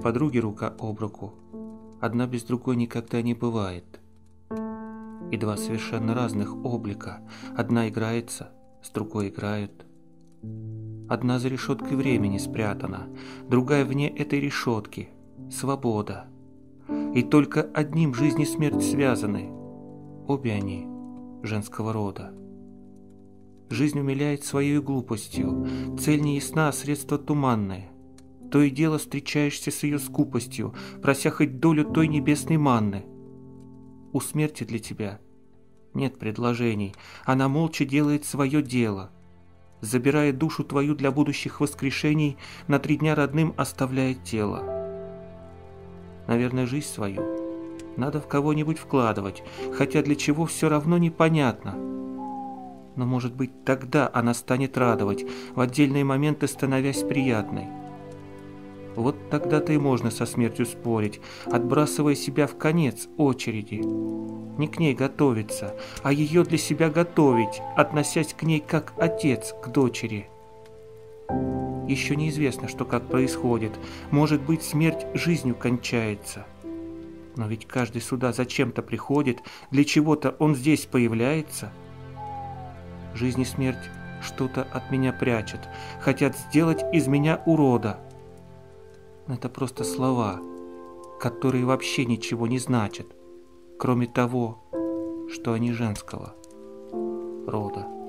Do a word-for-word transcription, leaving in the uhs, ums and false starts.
подруги рука об руку, одна без другой никогда не бывает. И два совершенно разных облика, одна играется, с другой играют. Одна за решеткой времени спрятана, другая вне этой решетки, свобода. И только одним жизнь и смерть связаны, обе они женского рода. Жизнь умиляет своей глупостью, цель не ясна, а средство туманное. То и дело встречаешься с ее скупостью, прося хоть долю той небесной манны. У смерти для тебя нет предложений, она молча делает свое дело, забирая душу твою для будущих воскрешений, на три дня родным оставляет тело. Наверное, жизнь свою надо в кого-нибудь вкладывать, хотя для чего все равно непонятно. Но, может быть, тогда она станет радовать, в отдельные моменты становясь приятной. Вот тогда-то и можно со смертью спорить, отбрасывая себя в конец очереди. Не к ней готовиться, а ее для себя готовить, относясь к ней как отец к дочери. Еще неизвестно, что как происходит. Может быть, смерть жизнью кончается. Но ведь каждый сюда зачем-то приходит, для чего-то он здесь появляется. Жизнь и смерть что-то от меня прячут, хотят сделать из меня урода. Но это просто слова, которые вообще ничего не значат, кроме того, что они женского рода.